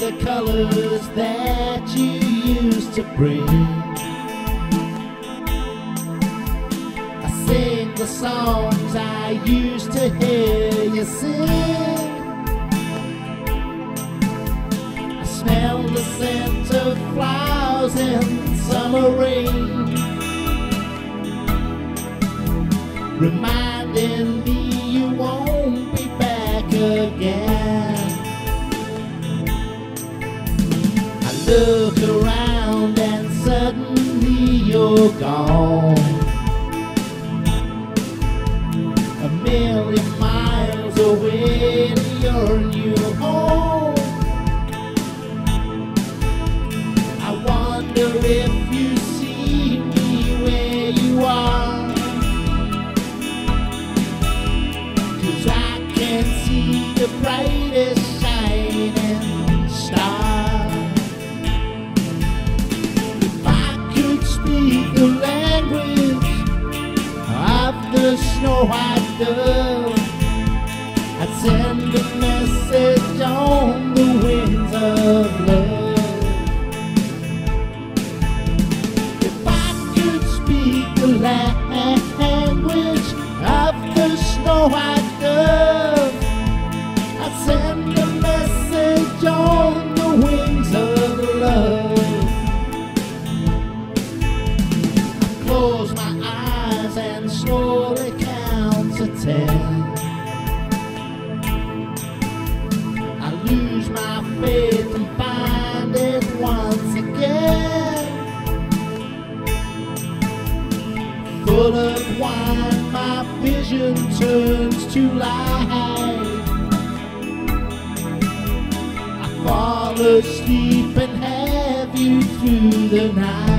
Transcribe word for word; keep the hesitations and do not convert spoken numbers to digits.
the colors that you used to bring. I sing the songs I used to hear you sing. I smell the scent of flowers in summer rain, reminding me you won't be back again. I look around and suddenly you're gone, a million miles away to your new home. I wonder if you see me where you are, 'cause I can see the brightest shining star. If I could speak the language of the snow-white dove, I'd send a message on the wings of love. If I could speak the language of the snow-white dove, I'd send a message on the wings of love. I close my eyes and slowly count to ten. I lose my faith and find it once again. Full of wine, my vision turns to light. I fall asleep and have you through the night.